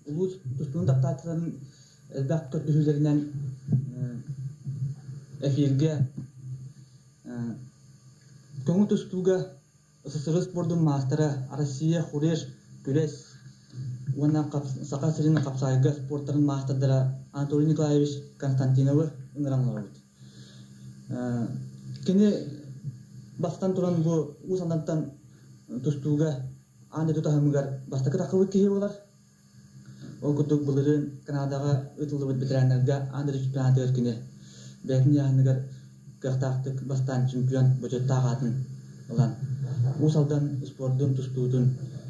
улус тустун таптаатарын элбак көрдүрүүлеринен эфирге көңүл тустууга СССР спордун мастера Россия хуреш күрес уна сакасырын капсайга спорттарын мастердара Анатолий Николаевич Константиновы ыңырамлабыт. Кини бастан туран бу усандантан тустууга анда тутахымыгар бастакы такыбыт кихи болар. Ол кутук былырын Канадага ытылыбыт бетерәннәргә анда чемпионаты өркине. Бәтин яһыныгар кахтактык бастан чемпион бөҗөт тагатын улан. Усалдан спорттун тустуудун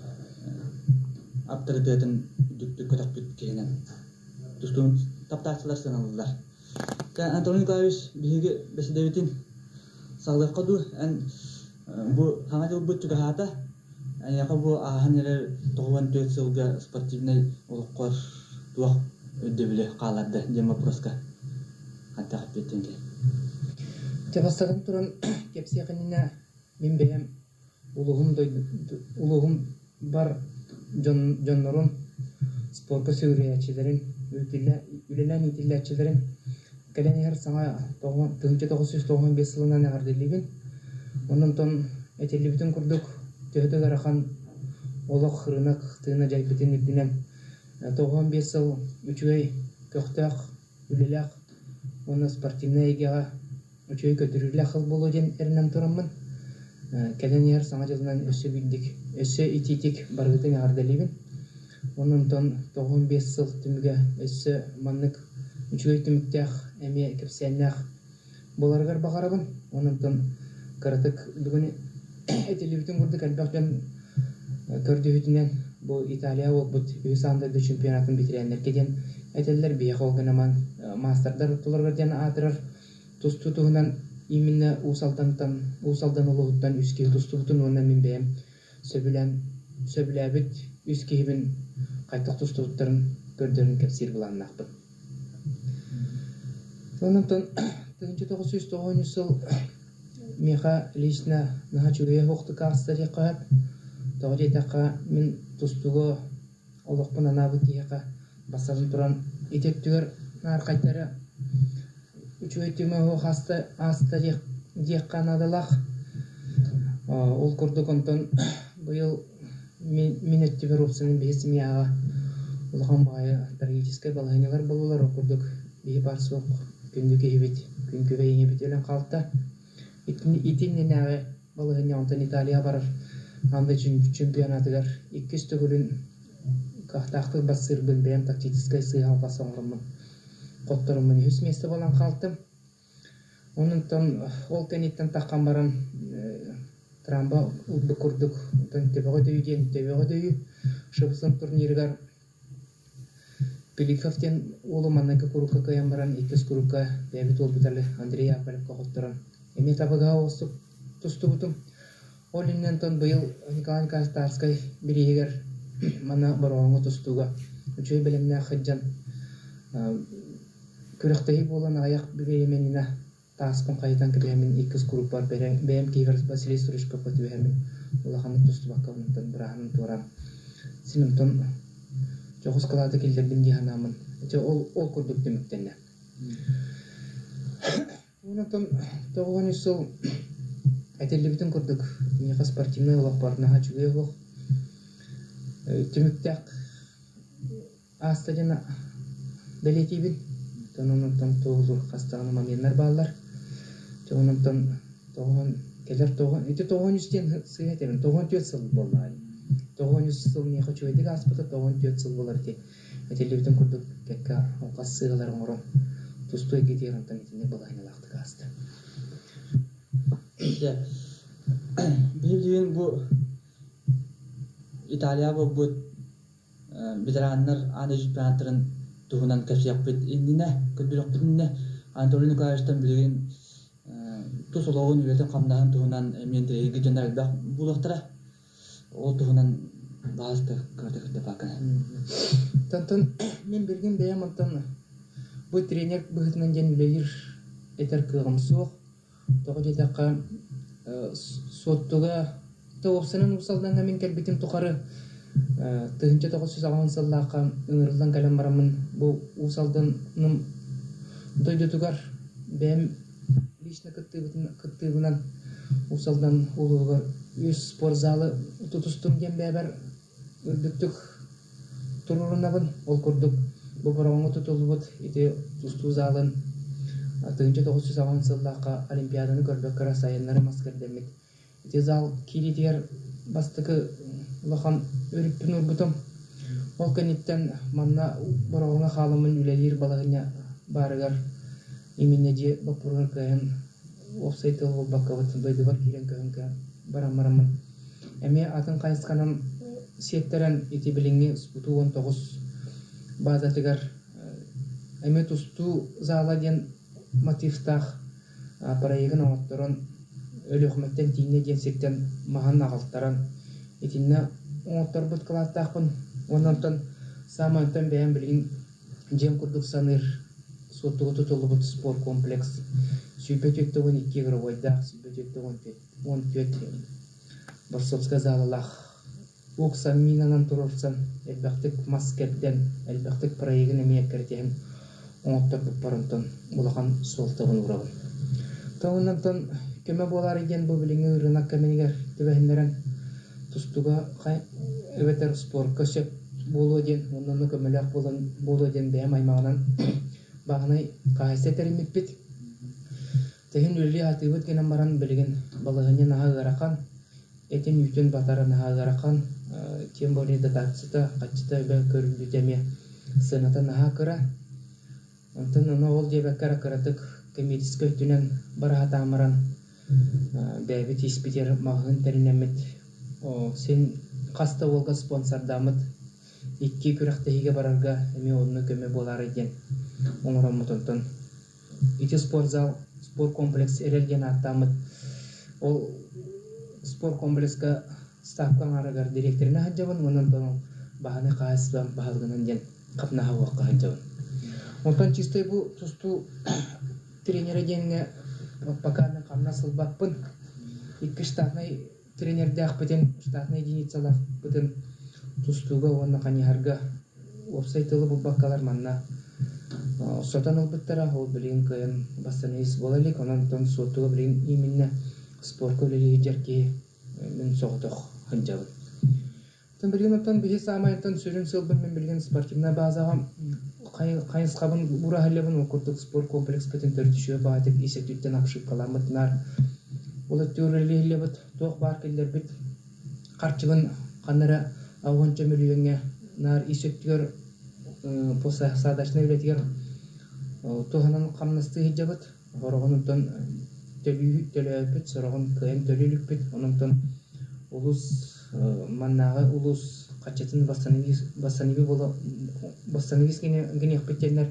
авторитетін дүктүк көтөк бүт кенен. Тустун таптаачылар саналдылар. Антоний Николаевич биһиги беседебитин сагылыкка ду бу хаңа жыл бүт түгәһата яка бу аханер тогон төтсөлгө спортивный улуккор туак өддөбүле каларды дем вопроска хантак бетинге. Табастаган туран кепсиякынына мен бем улугум бар Jonnorun sporka sürüyecilerin ülelen itillecilerin gelen her sana 1995 yılına ne gardelibin onun ton etelibitun kurduk töhde garahan olaq hırınak tığına jaybitin ürdünem 95 yıl 3 ay köktaq ülelaq onu sportivnaya ega 3 ay kötürülü xıl bolu den ernem turamın gelen her sana yılından ösü bildik ösü ititik bargıtın gardelibin onun ton 95 yıl tümüge ösü manlık 3 ay tümüktaq eme kepsenaq bolargar bagarabın onun ton karatık bugün etelibitun kurduk albaqdan kördüğütünden bu İtalya olbut Üsandırdı çempionatın bitirenler keden eteller biyak olganaman masterdar tutulargardan atırar tustutuğundan iminne usaldan oluğuttan üski tustuğutun ondan min beyem söbüläbit üskihibin qaytaq tustuğutların gördüğünün kepsir bulanlaqpın. Ondan 1990 yıl Меха лично нахачуге хохты кастари кат. Тогы така мен тустуго олокпун анабы кияка басарын туран итеттүгөр нар кайтары. Үчөйтүмө хо хаста астари деканадалак. Ол курдук онтон быйыл минөттүбөр опсунун бесимияга улган бая трагический балаянылар болулар окурдук. Би барсок күндүк эбит, күнкү бейине бителен калта. İtin nenəği balığını ondan İtalya barar. Anda çempionatılar 200 tügülün qahtaqtıq basır bilbəyəm taktический sığal basonrummun. Qottorummun 100 mesti bolan qaldım. Onundan ol kenitten taqan baran tramba ulbu kurduk. Ondan tebeğe döyü. Şıbıсын turnirgar Pelikovten olumannaki kurukka kayan baran 200 kurukka David olbutali Andrei Apalevka qottoran. Emi tabaga osup tustubutum. Olinnen ton bıyıl Nikolay Kastarskay biriger mana barongo tustuga. Üçüy bilimne xıccan kürektehi bolan ayak bibeyemenine taskın kayıtan kibeyemen 200 grup var. Beyem kiver Vasily Sturishko patibeyemen. Ulağanı tustubakka onundan bırahanın turan. Sinim ton çoğuz kılada kilderbin dihanamın. Ol kurduk demektenle. Ondan 9 yıl etelibitun kurduk. Niye sportivnay olaq barına haçuge olaq. Tümüktaq astadena beletibin. Ondan 9 yıl hastağını mamenler bağlar. Ondan 9 yüzden sığeterim. 94 yıl bolay. 9 yıl niye haçugedik aspata 94 yıl bolar diye. Etelibitun kurduk. Kekka oqas sığalarım oran. Tustu egitiran tanitine balayına laqtık astı. Bildiğin bu İtalya bu bitirenler anı çempionatların tuğunan kaşı yapıp indine, kötülüktürünne Anatoliy Nikolaevич'ten bildiğin tusuluğun ületen kamdağın tuğunan emindireygi cenderel buluqtıra o tuğunan bazı kırtıkırdı bakın. Tantan men bilgin beyam antan bu trener bıhıtından jenilir eter kığım soğuk. Toğu jetaqqa sottuga tawapsanan usaldan men kelbitim tuqarı Тыгынча 990 сыллааққа ыңырылдан кәлем барамын бұл усалдыным дойдутугар бәм лично кыттыбынан усалдан улугар үс спорт залы тутустум ген бәбәр үрдүктүк турурунабын ол курдук бу борооңу тутулбут ити тустуу залын тыгынча 990 сыллааққа олимпиаданы көрбөк кара сайыннары маскердемик ити зал киритигер бастыкы улахан өрүппүн урбутум ол кениттен манна борооңа хаалымын үлелир балагыня барыгар именно де бапургар кайын офсайт ол баккабыт дойдубар кирен кайынка барамарамын эми атын кайысканам сеттерен ити билинги спуту 19 базатыгар эми тусту зала ден мотивтах проегин оңотторон өлөкмөттен тийне денсектен махан агалтаран итинне оңотторбут кылааттаакпын ононтон самантан бээн билигин жем курдук саныр соттугу тутулубут спорт комплекс сүйпөтөктөгөн 2 игровойдах сүйпөтөктөгөн 10 борсовска залалах оксан минанан турурсан элбактык маскерден элбактык проегин эмиеккертен оңотторбут барынтон булахан солтогун урабын тооннантон көмө болар экен бу билиңи ырынак кеменигер тибехиндерен тустуга эветер спорт көсөп болуу ден оннон көмөлөк болуу ден бэм аймагынан багынай кайсетеримиппит техин үлли атыбыт генен баран билген балыгыны нагыракан этин үтөн батары нагыракан тем более датацыта качта бе көрүлүтеме сыната нагыра онтон ол дебе каракаратык комедийский түнен барата амаран бэбит испитер магын теринемит сен каста болга спонсордамыт 2 күрактеге барарга эми онну көмө болар экен оңоромутунтон ити спортзал спорт комплекс эрелген аттамыт ол спорт комплекска ставкан арагар директоруна хаджабын онон бааны кайсыбан баалгынан ден капна хавакка хаджабын онтон чистой бу тусту тренер денге поканы камна сылбакпын 2 штатный тренерде акпытен штатный единицалар бытын тустуга онна каниарга офсайтылы бу баккалар манна сотан албыттара ол билин кайын басаныс болалык онон сотуга билин именно спорт коллеги жерки мен согдох ханжабы тен билгенотон бихи самайтан сүрүн сылбын мен билген спортивная базага кайыскабын бура халебын окурдук спорт комплекс бетин төртүшө баатып исектүттен апшыккаламытнар ол төрөлелебит ток бар келдербит карчыбын канара авонча миллионга нар исектүгөр поса садашны билетигер тоганан камнасты хижабыт хорогонтон төлөпүт сорогон кайын төлөлүкпүт ононтон улус маннага улус качатын басаниби боло басанибис генекпетенер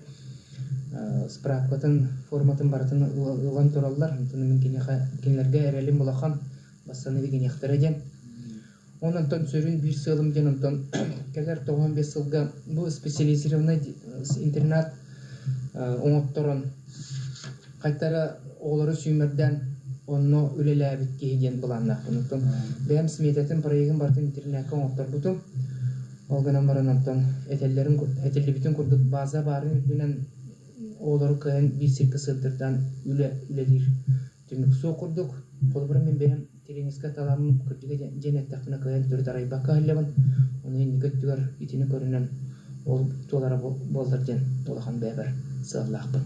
справкатын форматын баратын улан тураллар онтон генерге эрелим булахан басаниби генектереден ононтон сөрүн бир сылым ден онтон келер 95 сылга бу специализированный интернат оңотторон кайтара оолору сүймөрден онно үлеләбит кейден буланнак онтон бэм смететін проегин бартын интернатка оңотторбутум ол гынан баранантон этеллибитин курдук база барын үдүнен оолору кайын бир сирка сылдырдан үлелир түмүк суу курдук колбура мен бэм тереңиске таламын күрдүгө женеттактына кайын түрү тарайбакка хайлабын оны никөттүгөр итини көрүнөн ол туолара болдырден толахан бэбер сыллаакпын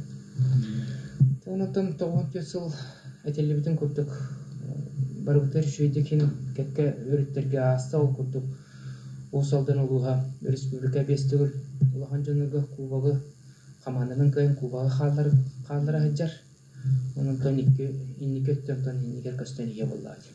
онотон 9 сыл этеллибитин курдук барбытыр шүйдекин кетке өрүттерге аста ол курдук осалдан улуга республика бестигил улахан жонуга кубагы команданын кайын кубагы хаалдары хаджар онотон инникеттен инникер көстөнүгө боллаат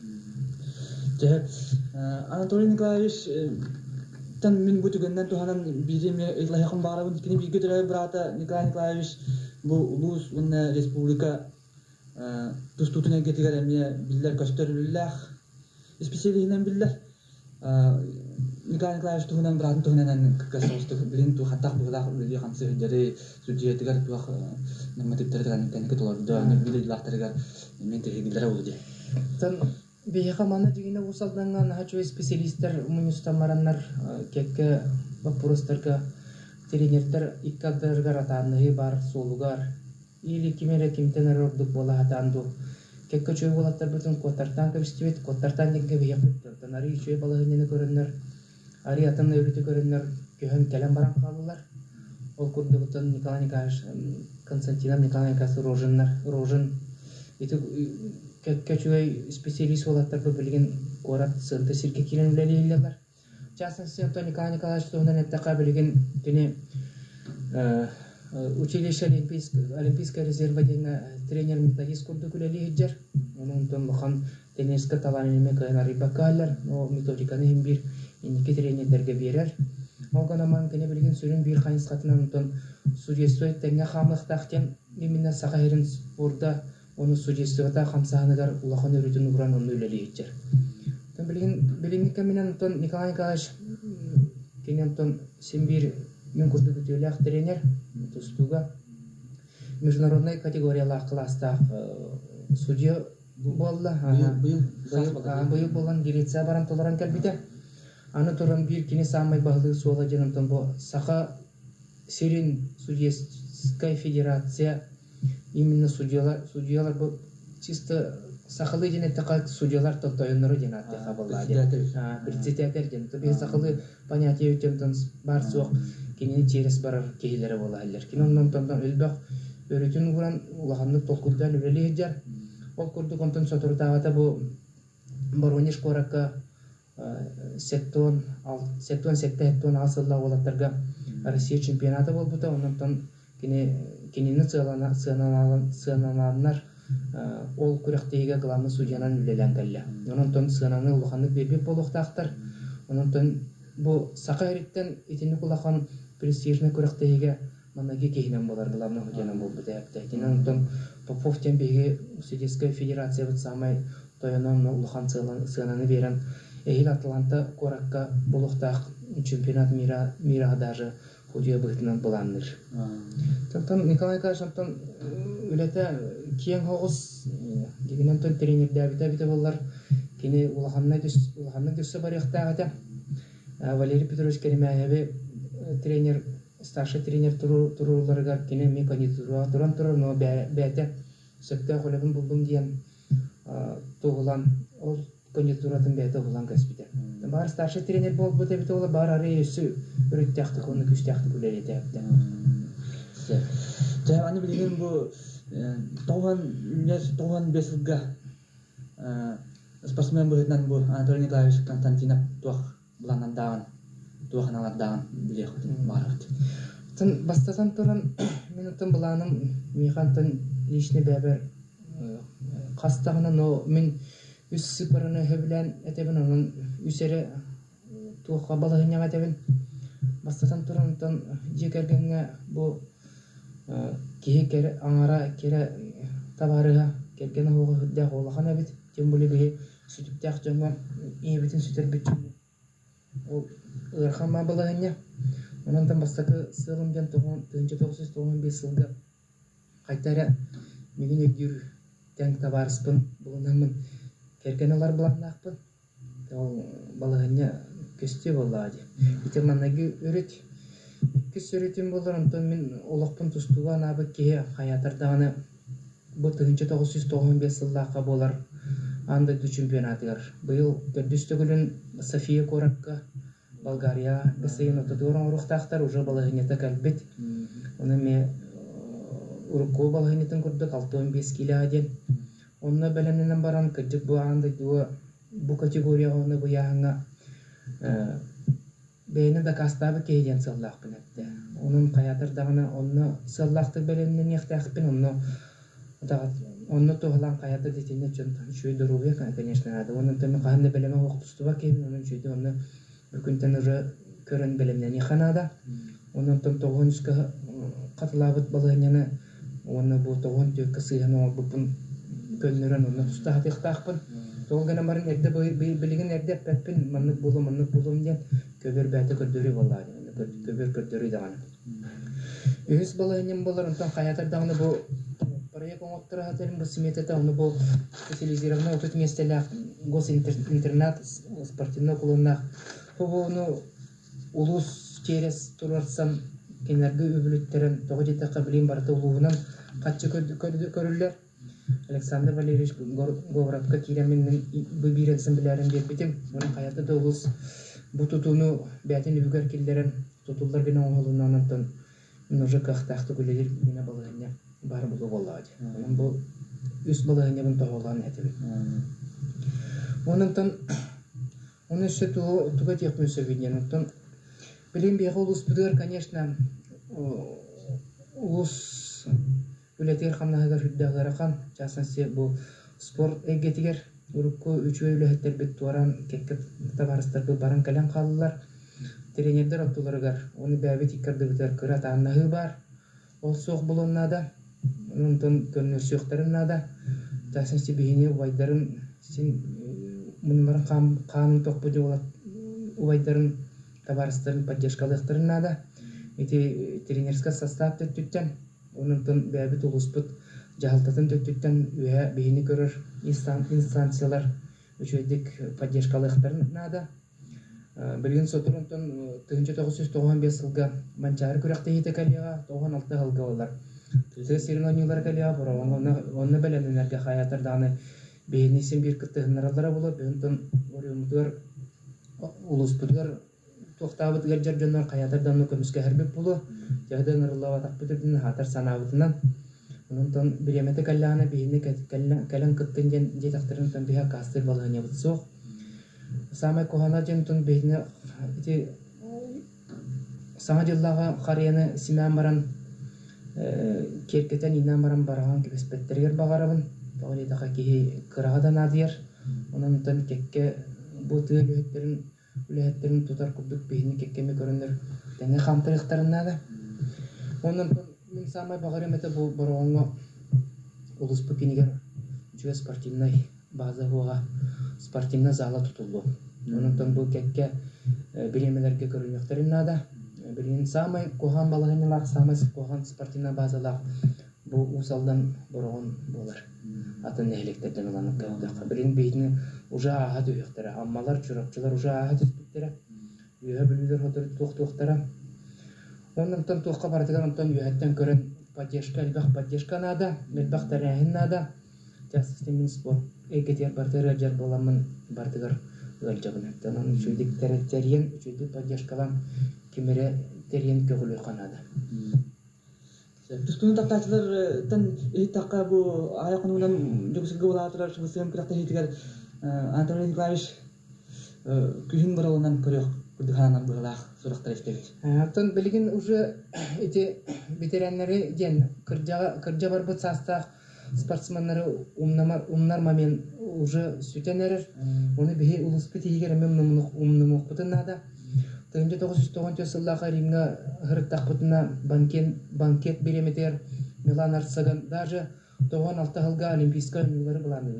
Анатолий Николаевич тан мен бүтүгөндөн туханан бириме илахын барабын кини биге төрө брата Николай Николаевич бу улус уна республика тустутуна кетигер эме биллер көстөрүлләх специалистен биллер Николай Николаевич туханан братын туханан касосту билин ту хаттак булак үле хансы дери судьетигер туах нормативтер даган кетолорду аны биле лахтарга мен тегилер болду тан Бияха мана дигене усалданга нахачу специалисттер мунустамараннар кекке вопростарга тренердер иккадырга ратанны бар сулугар или кимере кимтенер ордук бола хатанду кекке чөй болаттар бүтүн котартан кебистибет котартан дегге бияхыт танари чөй балагыны көрөннөр ари атаны өрүтү көрөннөр көһөн келем баран калдылар ол курдугутан Николай Николаевич Константин Николаевич Рожин итү кечуй специалист болаттар билген город сынты сирке килен билелерлер. Частности, Антон Николай Николаевич тугунан эттака билген кене училище олимпийская резерва деген тренер методист курду күлели хиджар. Onun ton bakan tenniske talanime кайна рибакаллар, но методиканы hem bir indiki тренерлерге берер. Олгана ман кене билген сүрүн bir хайнс катынан ton судьество теңге хамлыктактен именно сагайрын спорда onu судьествода хамсаныгар улахан өрүтүн уран onu үлели хиджар. Тон билген кеминен ton Николай Николаевич кенен ton симбир мен курду бүтөлөк тренер тустуга международной категориялар класста судья болла. Быйыл болгон Греция баран толоран келбите. Аны туран бир кини самай баглы суала жанымтан бу саха Сирин судейская федерация именно судьялар бу чисто сахалы дене такай судьялар тоттойнору дене атка боллади. Председатель дене бе сахалы понятие өтөмтөн бар суак кини через барар кейлери болалар. Кинондан тондан элбак өрүтүн уран улаганды толкудан үлележер. Ол курду контон сотуртавата бу Воронеж коракка сеттон алсылла олаттарга Россия чемпионаты болбута. Ондан кинини сыаналанар ол күректеге главный судьянан үлелен келле. Ондан сыананы улаханды бебеп болуктактар. Ондан бу сакайриттен итини кулахан престижный күректеге манаги кейнен болар главный судьянан болбута. Ондан Попов тембеге Судейская федерация вот самай тоянон улахан сыананы берен Эхил Атланта коракка болуктак чемпионат мира даже судья бытынан буланныр. Тантан Николай Николаевич үлете киен хогус дегенен тон тренер Давида боллар кини улаханны дүссө барыктагы Валерий Петрович Керемяеве тренер старший тренер туруларга кини меканизура туран но бәте сөктө холебин булдум диен тугулан ол кондитуратын бәте булган каспите. Бар старший тренер болуп бөтөбүт ола бар ары өсү өрүттәкти кону күчтәкти бүлелете. Жа аны билген бу тоган бесилга спортсмен быһытынан бу Анатолий Николаевич Константинов туаханалардан билек барат. Тын бастасан туран минутын буланым михантын личный бәбер кастагына но мен үс сыпырыны хөблән этебен анын үсере туха балыгына этебен бастасан туран тон жекергенге бу кеге аңара кере табарыга келген хогы да холагана бит тембуле бе сүтүптәк жонга эбитин сүтер бит ол ырхама балыгына ондан бастакы сырымдан тогон 1995 жылга кайтара мегене дүр тәң табарыспын булунамын Керкенелар буланнакпын. Ол балыгына көстө боллади. Итеманнаги өрөт. Кис өрөтүм болор, онтон мен олокпун тустуга набы ке хаятардагы бу 1995 жылга болар анда чемпионатыгар. Быйыл көрдөстөгүлүн София Коракка Болгария бесейн отодорон рухтактар уже балыгына такалбет. Оны ме урукко балыгынын көрдүк 65 килоден. Онна белемнен баран кыжык бу анда бу категория оны бу яңа бейне да кастабы кейден сыллакпын этти. Онун каятырдагына онны сыллакты белемнен яктакпын онны тоглан каята детине чөй дөрүгө конечно надо. Онун теме кандай белеме окутустуба кейин онун чөйдө онны бүкүнтен уже көрөн белемнен яханада. Онун том тогонуска катылабыт балыгыны онны бу тогон төккө сыйганы бупун көннөрөн онны тустахтакпын. Толгана барын эрде билген эрде пеппин маннык булум деп көбөр бәте көрдөрү боллар. Көбөр көрдөрү даган. Өз балайнын болар онтон хаятардагы бу проект оңоттура хатырын бу сметата оны бу специализированный опыт местелер госинтернат спортивный клубунда хобону улус через турарсан кенерге үбүлүттерин тогожете кабилин барты улуунан каччы көрүлөр. Александр Валерьевич Говоровка киременин бибирексин билерин бербитим. Мунун каяты да улус бу тутууну бәтин үгөр килдерен тутулдар гына оңолунан антон уже кахтахты күлелер гына балыгына бар булу боллады. Мунун бу үс балыгына бун тоголган этеби. Онунтан оны шету туга текмү сөбүнен антон билим бе улус бүдөр, конечно, улус үлетер хамнага хүддагырахан часансы бу спорт эгетигер урукку үчөө үлеттер бит туаран кекке табарыстар бу баран калан каллар тренердер оттуларгар оны бәбит иккарды битер кырат аннагы бар ол соқ булоннада онтон көннөсөктөрүннада часансы бихини вайдарын син мунмар канун токпу жолат вайдарын табарыстарын поддержкалыктырнада эти тренерский состав төттүттен онунтон бәбит улуспут жалтатын төттүттен үе бихини көрөр инстанциялар үчөйдик поддержкалыктырнада билген сотурунтон 1995 жылга манчары күрәкте хите калига 96 жылга олар церемониялар калига онны беленнерге хаятырданы бихини сен бир кыттыгыннаралара болот онтон орумдур улуспуттар тоқтабыт гәрҗәр җаннар каятырдан көмүскә хәрбеп булу ягдан рылава таппытын хатар санабытынан онтон биремете каллана бихини калан кыттын жетактырын тон биха кастыр балыгы бутсо самай кохана жентон бихини эти саңа жыллага карыяны симән баран керкетен инан баран барган кебеспеттергер багарабын толи така ки кырагадан адыяр онтон кекке бу тыгыттерин үлеттерин тутар кубдук бейни кеккеме көрөндөр теңе хамтырыктарыннада онун мен самай багаремете бу борооңо улуспу кинигер жүө спортивный база буга спортивный зала тутулду онун бу кекке биремелерге көрөнөктөрүннада билин самай кохан балагынлар самай кохан спортивный базалар бу усалдан бороон болар атын электерден уланып калды билин бейни уже ага дүйөктөрө аммалар чурапчылар уже ага түспүттөрө үйө билүүдөр хотор туктуктара онунтан туукка бардыган онтон үйөттөн көрөн поддержка нада медбахтаряхин нада жасыстын спорт эгетер бартыр жар боламын бардыгар ылжабын танан үчүдүк терен үчүдүк поддержкалам кимере терен көгүлү канада Тустун таптачылар тан итакка бу аякынынан жогсуга болатырар шусем кыракта хитигер Антоний Николаевич күһин баралынан көрөк күдүханан булак сурактар эстебит. Антон билген уже эти ветераннары ден кыржа барбыт састак спортсмендері умнар момент уже сүтенерер оны бихи улуспит егер мен умнумукпутунада 1990 жыллага Римга хырыктакпытына банкет береметер Милан Арсаган даже 96 жылга олимпийская ойындар буланы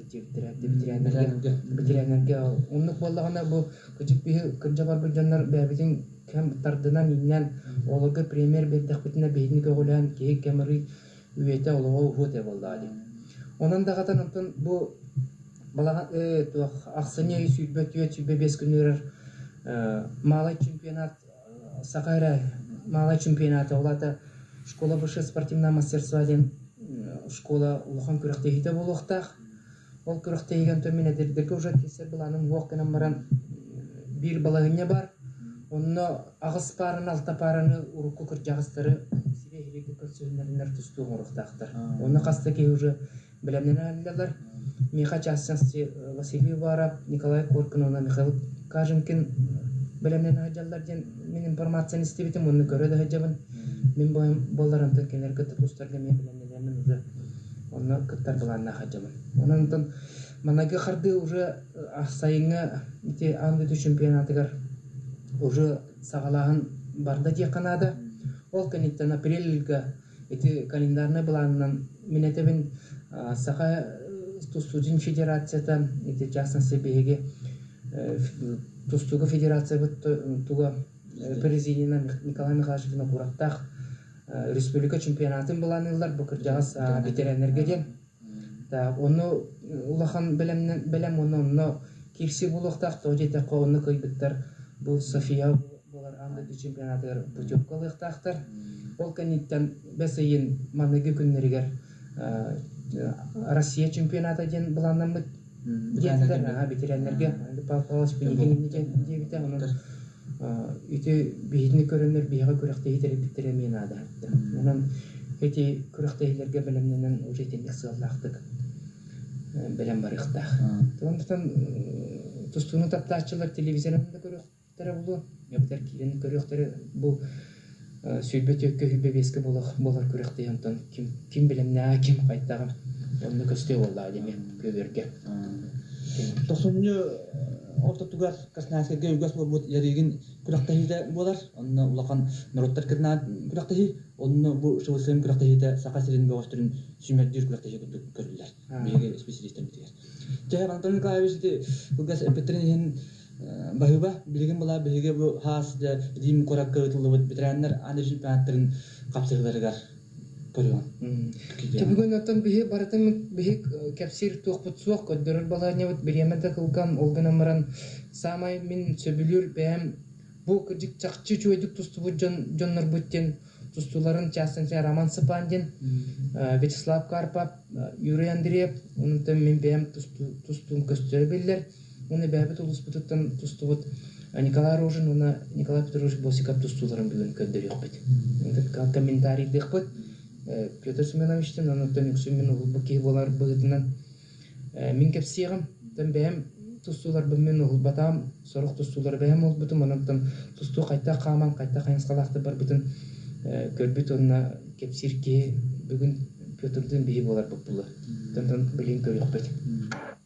ветераннерге оннук боллагана бу кычык бихи кыржа барбыт жандар бәбитин кем тардынан иннен олога премьер бердакпытына бейдин көгөлөн кейик кемери үйете олого фоте болду. Онан да катан антон бу балага аксыне сүйбө 5 күндөр малай чемпионат Сакайра малай чемпионаты олата школа высшего спортивного мастерства ден школа улахан күрәкте хите болуктак ол күрәкте еген төмен эдердеге уже кесер буланың воккынан баран бир балагыня бар онно агыс парын алта параны урукку кыржагыстары сире хилеге көрсөндөрүнөр түстүү уруктактар онно кастаки уже билемнен алалар Миха частности Василий Варап Николай Коркин ona Михаил Каженкин билемнен хаҗаллар ден мен информацияны истебитим онны көрөдө хаҗабын мен болларымды кенерге тустарга мен билемнен уже онно кыттар буланна хаҗабын онун манага харды уже ахсайыңа ите андыты чемпионатыгар уже сагалагын барда де канада ол каниттен апрельга ите календарны буланнан минетебин сага Тустудин федерациядан ите частности беге Тустуга федерация туга президент Николай Михайлович Кураттах республика чемпионатын буланылар бу кыржагас ветераннерге ден. Та оны улахан белем оны кирси булуктак тожете коонны кыйбыттар бу София болар анда чемпионаттар путевкалыктактар. Ол каниттен бесейин маныгы күннәргәр Россия чемпионаты ден буланнамы диетлер, ветеринарга палпалаш бинеген диебите онун үтө бейитни көрөнөр бейга көрөктөй терепиттере мен ада. Онун эти көрөктөйлерге билимнен уже теңге сыаллактык. Белем барыктак. Тондон тустуну таптачылар телевизионда көрөктөр болду. Яктар килен көрөктөр бу сөйбөт өккө хүбебеске болар көрөктөй антон ким билемне ким кайттаган. Онны көстө болду адеме көбөргө. Тосунню ортотугар каснаске гөс болбут ярыгын күрөктөйдө болар. Онны улакан народтар кирнат күрөктөй. Онны бу шоусем күрөктөйдө сакасырын бөгөстүрүн сүмөрдүр күрөктөй көрүлөр. Биге специалисттер битер. Жай Антон Николаевич бугас эпитрин баһыба билген була биге бу хас да дим корак кытылып битрәннәр аны чемпионаттарын капсырларга көргөн. Бүгүн оттон биге баратын биге капсир тохпутсук көдөрөр баланы вот биремеде кылган олгынамран самай мин сөбүлүр бәм бу кыжык чакчы чөйдүк тусту жоннор буттен тустуларын частынча Роман Сапандин, Вячеслав Карпов, Юрий Андреев, онтон мен бәм тустун көстөрө билер. Оны бәбит улуспутуттан тусту вот Николай Рожин, оны Николай Петрович Босиков тустуларын билен көдөрөк бит. Онтон комментарий дыкпыт. Петр Семеновичтен, онтон Юксумен улбуки болар быгытынан мен кепсигим, тон бәм тустулар бымен улбатам, сорок тустулар бәм улбутум, онтон тусту кайта каман, кайта кайынскалакты бар бутун көрбүт онна кепсирке бүгүн Петрдин бии болар бупулы. Тон билен көрөк бит.